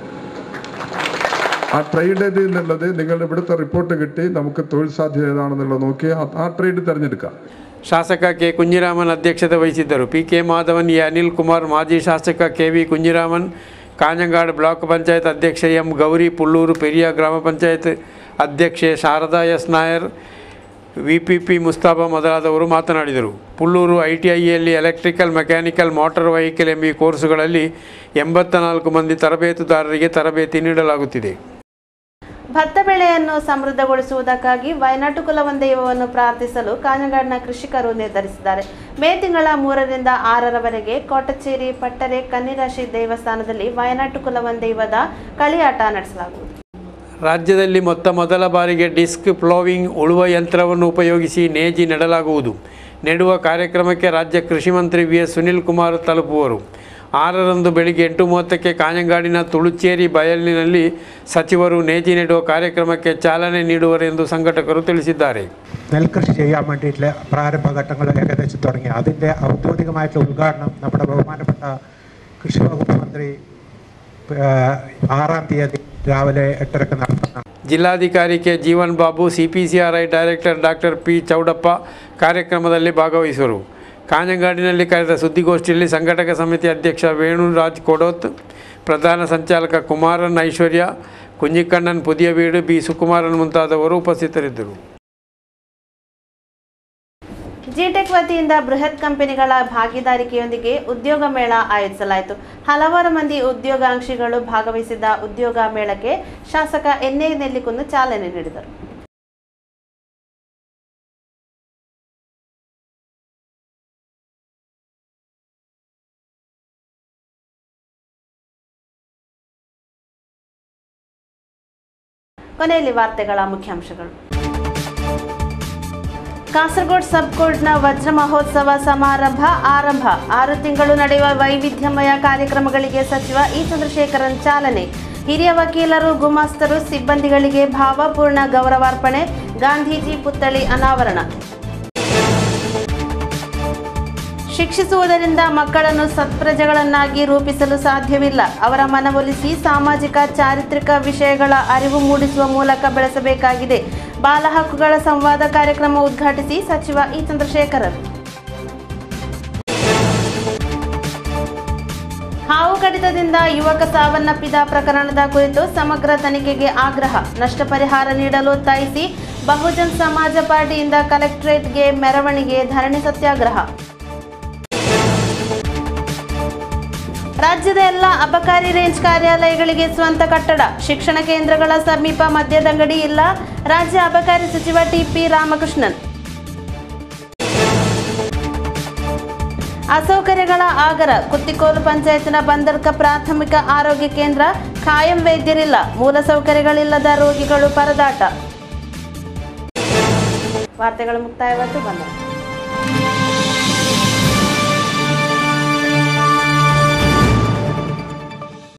ആ ട്രേഡ് ഏത് എന്നുള്ളത് നിങ്ങളുടെ ഇവിടുത്തെ റിപ്പോർട്ട് കിട്ടി നമുക്ക് തൊഴിൽ സാധ്യത ഏതാണെന്നുള്ളത് നോക്കി ആ ട്രേഡ് തിരഞ്ഞെടുക്കാം. ಶಾಸಕ ಕೆ ಕುಂಜಿರಾಮನ್ ಅಧ್ಯಕ್ಷತೆ ವಹಿಸಿದ್ದರು. P K Madhavan, A Anil Kumar, ಮಾಜಿ ಶಾಸಕ K V Kunhiraman, Kanhangad block panchayat ಅಧ್ಯಕ್ಷೆ ಎಂ ಗೌರಿ, ಪುಲ್ಲೂರು ಪೆರಿಯ ಗ್ರಾಮ ಪಂಚಾಯತ್ ಅಧ್ಯಕ್ಷೆ Sharada S Nair, V P P Mustafa ಮೊದಲಾದವರು ಮಾತನಾಡಿದರು. ಪುಲ್ಲೂರು ಐ ಟಿ ಐಯಲ್ಲಿ ಎಲೆಕ್ಟ್ರಿಕಲ್, ಮೆಕ್ಯಾನಿಕಲ್, ಮೋಟಾರ್ ವೆಹಿಕಲ್ ಎಂಬ ಕೋರ್ಸುಗಳಲ್ಲಿ ಎಂಬತ್ತ ನಾಲ್ಕು ಮಂದಿ ತರಬೇತುದಾರರಿಗೆ ತರಬೇತಿ ನೀಡಲಾಗುತ್ತಿದೆ. ಭತ್ತ ಬೆಳೆಯನ್ನು ಸಮೃದ್ಧಗೊಳಿಸುವುದಕ್ಕಾಗಿ ವಯನಾಟು ಕುಲವೊಂದೈವವನ್ನು ಪ್ರಾರ್ಥಿಸಲು ಕಾಂಜಂಗಾಡಿನ ಕೃಷಿಕರು ನಿರ್ಧರಿಸಿದ್ದಾರೆ. ಮೇ ತಿಂಗಳ ಮೂರರಿಂದ ಆರರವರೆಗೆ ಕೋಟಚೇರಿ ಪಟ್ಟರೆ ಕನ್ನಿರಾಶಿ ದೇವಸ್ಥಾನದಲ್ಲಿ ವಯನಾಟು ಕುಲವೊಂದೈವದ ಕಳಿಯಾಟ ನಡೆಸಲಾಗುವುದು. ರಾಜ್ಯದಲ್ಲಿ ಮೊತ್ತ ಮೊದಲ ಬಾರಿಗೆ ಡಿಸ್ಕ್ ಪ್ಲೋವಿಂಗ್ ಉಳುವ ಯಂತ್ರವನ್ನು ಉಪಯೋಗಿಸಿ ನೇಜಿ ನೆಡಲಾಗುವುದು. ನೆಡುವ ಕಾರ್ಯಕ್ರಮಕ್ಕೆ ರಾಜ್ಯ ಕೃಷಿ ಮಂತ್ರಿ ವಿ ಎಸ್ ಸುನಿಲ್ ಕುಮಾರ್ ತಲುಪುವರು. ಆರರಂದು ಬೆಳಿಗ್ಗೆ ಎಂಟು ಮೂವತ್ತಕ್ಕೆ ಕಾಂಜಂಗಾಡಿನ ತುಳುಚೇರಿ ಬಯಲಿನಲ್ಲಿ ಸಚಿವರು ನೇಜಿ ನೆಡುವ ಕಾರ್ಯಕ್ರಮಕ್ಕೆ ಚಾಲನೆ നീടുവരെന്ന് സംഘടകർ ತಿಳಿಸಿದ್ದಾರೆ. നെൽകൃഷി ചെയ്യാൻ വേണ്ടിയിട്ടുള്ള പ്രാരംഭ ഘട്ടങ്ങൾ ഏകദേശം തുടങ്ങി. അതിൻ്റെ ഔദ്യോഗികമായിട്ടുള്ള ഉദ്ഘാടനം നമ്മുടെ ബഹുമാനപ്പെട്ട കൃഷി വകുപ്പ് മന്ത്രി ആറാം തീയതി രാവിലെ എട്ടരക്ക് നടത്തുന്നതാണ്. ಜಿಲ್ಲಾಧಿಕಾರಿ K Jeevan Babu, C P C R I director doctor P Chowdappa ಕಾರ್ಯಕ್ರಮದಲ್ಲಿ ಭಾಗವಹಿಸುವರು. ಕಾಂಜಂಗಾಡಿನಲ್ಲಿ ಕರೆದ ಸುದ್ದಿಗೋಷ್ಠಿಯಲ್ಲಿ ಸಂಘಟಕ ಸಮಿತಿ ಅಧ್ಯಕ್ಷ ವೇಣುರಾಜ್ ಕೊಡೋತ್, ಪ್ರಧಾನ ಸಂಚಾಲಕ ಕುಮಾರನ್ ಐಶ್ವರ್ಯ, ಕುಂಜಿಕಣ್ಣನ್ ಪುದಿಯವೀಡು, ಬಿ ಸುಕುಮಾರನ್ ಮುಂತಾದವರು ಉಪಸ್ಥಿತರಿದ್ದರು. ಜಿಟೆಕ್ ವತಿಯಿಂದ ಬೃಹತ್ ಕಂಪನಿಗಳ ಭಾಗಿದಾರಿಕೆಯೊಂದಿಗೆ ಉದ್ಯೋಗ ಮೇಳ ಆಯೋಜಿಸಲಾಯಿತು. ಹಲವಾರು ಮಂದಿ ಉದ್ಯೋಗಾಂಕ್ಷಿಗಳು ಭಾಗವಹಿಸಿದ್ದ ಉದ್ಯೋಗ ಮೇಳಕ್ಕೆ ಶಾಸಕ ಎನ್ ಎ ನೆಲ್ಲಿಕುಂದು ಚಾಲನೆ ನೀಡಿದರು. ಕೊನೆಯಲ್ಲಿ ವಾರ್ತೆಗಳ ಮುಖ್ಯಾಂಶಗಳು. ಕಾಸರಗೋಡು ಸಬ್ ಕೋರ್ಟ್ನ ವಜ್ರ ಮಹೋತ್ಸವ ಸಮಾರಂಭ ಆರಂಭ. ಆರು ತಿಂಗಳು ನಡೆಯುವ ವೈವಿಧ್ಯಮಯ ಕಾರ್ಯಕ್ರಮಗಳಿಗೆ ಸಚಿವ ಇ ಚಂದ್ರಶೇಖರನ್ ಚಾಲನೆ. ಹಿರಿಯ ವಕೀಲರು, ಗುಮಾಸ್ತರು, ಸಿಬ್ಬಂದಿಗಳಿಗೆ ಭಾವಪೂರ್ಣ ಗೌರವಾರ್ಪಣೆ. ಗಾಂಧೀಜಿ ಪುತ್ಥಳಿ ಅನಾವರಣ. ಶಿಕ್ಷಿಸುವುದರಿಂದ ಮಕ್ಕಳನ್ನು ಸತ್ಪ್ರಜೆಗಳನ್ನಾಗಿ ರೂಪಿಸಲು ಸಾಧ್ಯವಿಲ್ಲ. ಅವರ ಮನವೊಲಿಸಿ ಸಾಮಾಜಿಕ ಚಾರಿತ್ರಿಕ ವಿಷಯಗಳ ಅರಿವು ಮೂಡಿಸುವ ಮೂಲಕ ಬೆಳೆಸಬೇಕಾಗಿದೆ. ಬಾಲ ಹಕ್ಕುಗಳ ಸಂವಾದ ಕಾರ್ಯಕ್ರಮ ಉದ್ಘಾಟಿಸಿ ಸಚಿವ ಇ ಚಂದ್ರಶೇಖರನ್. ಹಾವು ಕಡಿತದಿಂದ ಯುವಕ ಸಾವನ್ನಪ್ಪಿದ ಪ್ರಕರಣದ ಕುರಿತು ಸಮಗ್ರ ತನಿಖೆಗೆ ಆಗ್ರಹ. ನಷ್ಟ ಪರಿಹಾರ ನೀಡಲು ಒತ್ತಾಯಿಸಿ ಬಹುಜನ್ ಸಮಾಜ ಪಾರ್ಟಿಯಿಂದ ಕಲೆಕ್ಟರೇಟ್ಗೆ ಮೆರವಣಿಗೆ, ಧರಣಿ ಸತ್ಯಾಗ್ರಹ. ರಾಜ್ಯದ ಎಲ್ಲ ಅಬಕಾರಿ ರೇಂಜ್ ಕಾರ್ಯಾಲಯಗಳಿಗೆ ಸ್ವಂತ ಕಟ್ಟಡ. ಶಿಕ್ಷಣ ಕೇಂದ್ರಗಳ ಸಮೀಪ ಮದ್ಯದಂಗಡಿ ಇಲ್ಲ. ರಾಜ್ಯ ಅಬಕಾರಿ ಸಚಿವ ಟಿ ಪಿ ರಾಮಕೃಷ್ಣನ್. ಅಸೌಕರ್ಯಗಳ ಆಗರ. ಕುತ್ತಿಕೋಲು ಪಂಚಾಯತ್ನ ಬಂದರ್ಕ ಪ್ರಾಥಮಿಕ ಆರೋಗ್ಯ ಕೇಂದ್ರ ಖಾಯಂ ವೈದ್ಯರಿಲ್ಲ. ಮೂಲಸೌಕರ್ಯಗಳಿಲ್ಲದ ರೋಗಿಗಳು ಪರದಾಟ. ವಾರ್ತೆಗಳು ಮುಕ್ತಾಯವಾಯಿತು. ಬಂದ